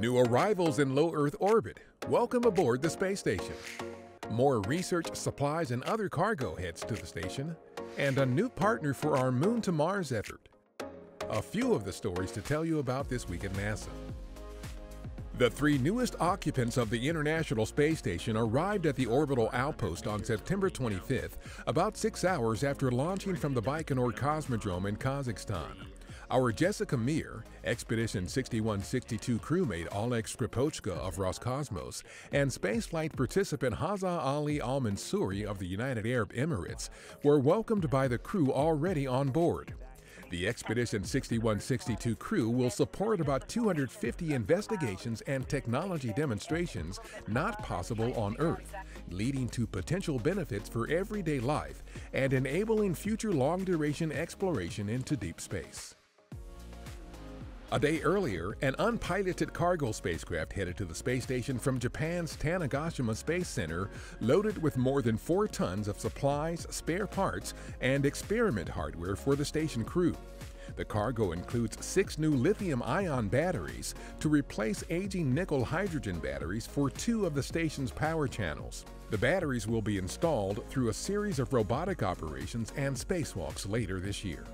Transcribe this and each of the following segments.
New arrivals in low Earth orbit. Welcome aboard the space station. More research, supplies, and other cargo heads to the station. And a new partner for our Moon to Mars effort. A few of the stories to tell you about this week at NASA. The three newest occupants of the International Space Station arrived at the orbital outpost on September 25th, about 6 hours after launching from the Baikonur Cosmodrome in Kazakhstan. Our Jessica Meir, Expedition 6162 crewmate Oleg Skripochka of Roscosmos, and spaceflight participant Haza Ali Al-Mansouri of the United Arab Emirates were welcomed by the crew already on board. The Expedition 6162 crew will support about 250 investigations and technology demonstrations not possible on Earth, leading to potential benefits for everyday life and enabling future long-duration exploration into deep space. A day earlier, an unpiloted cargo spacecraft headed to the space station from Japan's Tanegashima Space Center, loaded with more than 4 tons of supplies, spare parts, and experiment hardware for the station crew. The cargo includes 6 new lithium-ion batteries to replace aging nickel-hydrogen batteries for 2 of the station's power channels. The batteries will be installed through a series of robotic operations and spacewalks later this year.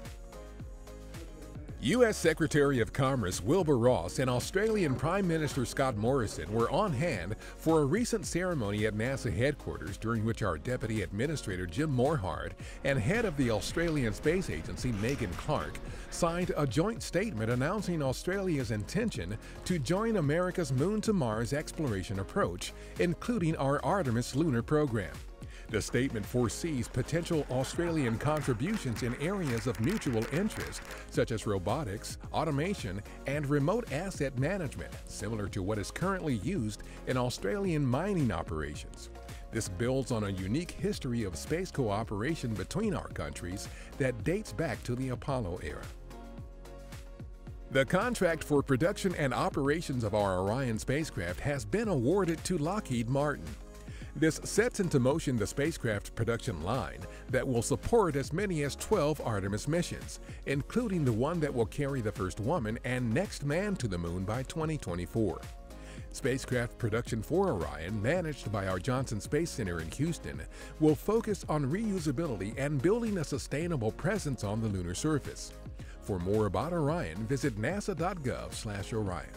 U.S. Secretary of Commerce Wilbur Ross and Australian Prime Minister Scott Morrison were on hand for a recent ceremony at NASA headquarters, during which our Deputy Administrator Jim Morhard and head of the Australian Space Agency Megan Clark signed a joint statement announcing Australia's intention to join America's Moon to Mars exploration approach, including our Artemis lunar program. The statement foresees potential Australian contributions in areas of mutual interest, such as robotics, automation, and remote asset management, similar to what is currently used in Australian mining operations. This builds on a unique history of space cooperation between our countries that dates back to the Apollo era. The contract for production and operations of our Orion spacecraft has been awarded to Lockheed Martin. This sets into motion the spacecraft production line that will support as many as 12 Artemis missions, including the one that will carry the first woman and next man to the moon by 2024. Spacecraft production for Orion, managed by our Johnson Space Center in Houston, will focus on reusability and building a sustainable presence on the lunar surface. For more about Orion, visit nasa.gov/Orion.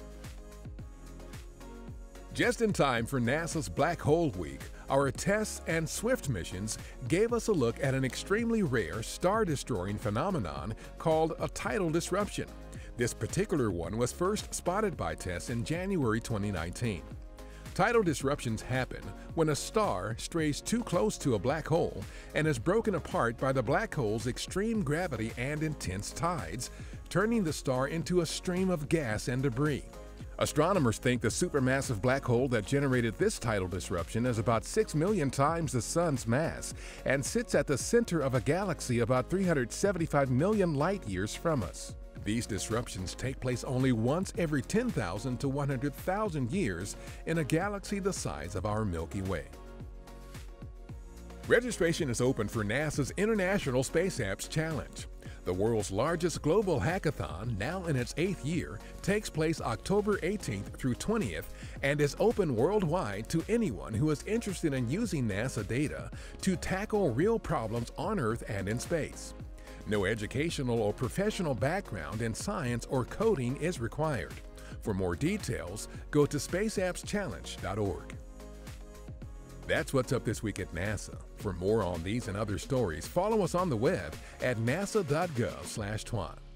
Just in time for NASA's Black Hole Week, our TESS and SWIFT missions gave us a look at an extremely rare star-destroying phenomenon called a tidal disruption. This particular one was first spotted by TESS in January 2019. Tidal disruptions happen when a star strays too close to a black hole and is broken apart by the black hole's extreme gravity and intense tides, turning the star into a stream of gas and debris. Astronomers think the supermassive black hole that generated this tidal disruption is about 6 million times the Sun's mass and sits at the center of a galaxy about 375 million light-years from us. These disruptions take place only once every 10,000 to 100,000 years in a galaxy the size of our Milky Way. Registration is open for NASA's International Space Apps Challenge. The world's largest global hackathon, now in its 8th year, takes place October 18th through 20th and is open worldwide to anyone who is interested in using NASA data to tackle real problems on Earth and in space. No educational or professional background in science or coding is required. For more details, go to spaceappschallenge.org. That's what's up this week at NASA. For more on these and other stories, follow us on the web at nasa.gov/Twan.